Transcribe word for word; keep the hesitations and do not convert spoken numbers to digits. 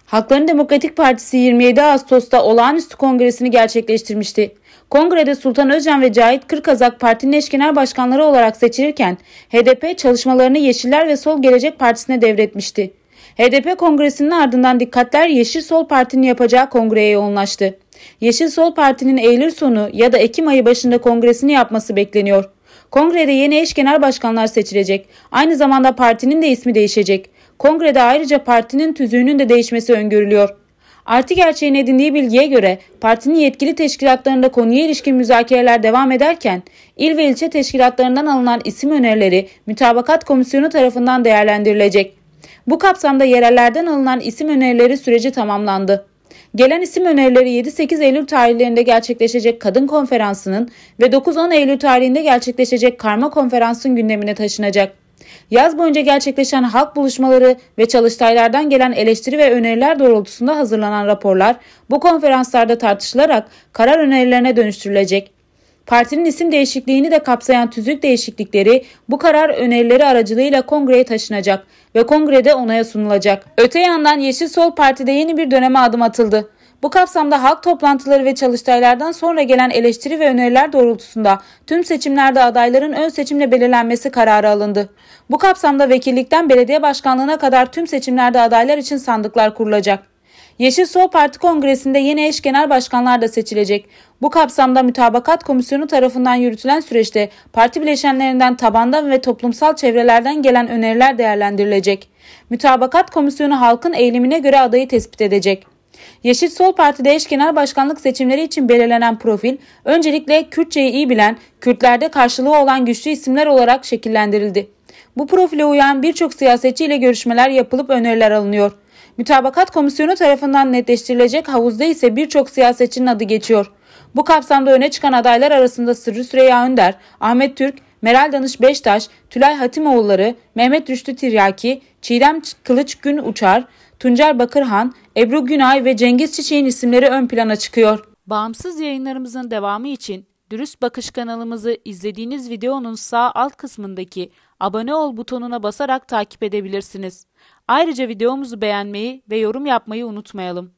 Halkların Demokratik Partisi yirmi yedi Ağustos'ta olağanüstü kongresini gerçekleştirmişti. Kongrede Sultan Özcan ve Cahit Kırkazak partinin eş genel başkanları olarak seçilirken H D P çalışmalarını Yeşiller ve Sol Gelecek Partisi'ne devretmişti. H D P kongresinin ardından dikkatler Yeşil Sol Parti'nin yapacağı kongreye yoğunlaştı. Yeşil Sol Parti'nin Eylül sonu ya da Ekim ayı başında kongresini yapması bekleniyor. Kongrede yeni eş genel başkanlar seçilecek. Aynı zamanda partinin de ismi değişecek. Kongrede ayrıca partinin tüzüğünün de değişmesi öngörülüyor. Artı Gerçeğin edindiği bilgiye göre partinin yetkili teşkilatlarında konuya ilişkin müzakereler devam ederken il ve ilçe teşkilatlarından alınan isim önerileri Mütabakat Komisyonu tarafından değerlendirilecek. Bu kapsamda yerellerden alınan isim önerileri süreci tamamlandı. Gelen isim önerileri yedi sekiz Eylül tarihlerinde gerçekleşecek Kadın Konferansı'nın ve dokuz on Eylül tarihinde gerçekleşecek Karma Konferans'ın gündemine taşınacak. Yaz boyunca gerçekleşen halk buluşmaları ve çalıştaylardan gelen eleştiri ve öneriler doğrultusunda hazırlanan raporlar bu konferanslarda tartışılarak karar önerilerine dönüştürülecek. Partinin isim değişikliğini de kapsayan tüzük değişiklikleri bu karar önerileri aracılığıyla kongreye taşınacak ve kongrede onaya sunulacak. Öte yandan Yeşil Sol Parti'de yeni bir döneme adım atıldı. Bu kapsamda halk toplantıları ve çalıştaylardan sonra gelen eleştiri ve öneriler doğrultusunda tüm seçimlerde adayların ön seçimle belirlenmesi kararı alındı. Bu kapsamda vekillikten belediye başkanlığına kadar tüm seçimlerde adaylar için sandıklar kurulacak. Yeşil Sol Parti Kongresi'nde yeni eş genel başkanlar da seçilecek. Bu kapsamda Mütabakat Komisyonu tarafından yürütülen süreçte parti bileşenlerinden tabandan ve toplumsal çevrelerden gelen öneriler değerlendirilecek. Mütabakat Komisyonu halkın eğilimine göre adayı tespit edecek. Yeşil Sol Parti'de eş genel başkanlık seçimleri için belirlenen profil, öncelikle Kürtçeyi iyi bilen, Kürtlerde karşılığı olan güçlü isimler olarak şekillendirildi. Bu profile uyan birçok siyasetçi ile görüşmeler yapılıp öneriler alınıyor. Mütabakat Komisyonu tarafından netleştirilecek havuzda ise birçok siyasetçinin adı geçiyor. Bu kapsamda öne çıkan adaylar arasında Sırrı Süreyya Önder, Ahmet Türk, Meral Danış Beştaş, Tülay Hatimoğulları, Mehmet Rüştü Tiryaki, Çiğdem Kılıç Gün Uçar, Tuncer Bakırhan, Ebru Günay ve Cengiz Çiçek'in isimleri ön plana çıkıyor. Bağımsız yayınlarımızın devamı için Dürüst Bakış kanalımızı izlediğiniz videonun sağ alt kısmındaki abone ol butonuna basarak takip edebilirsiniz. Ayrıca videomuzu beğenmeyi ve yorum yapmayı unutmayalım.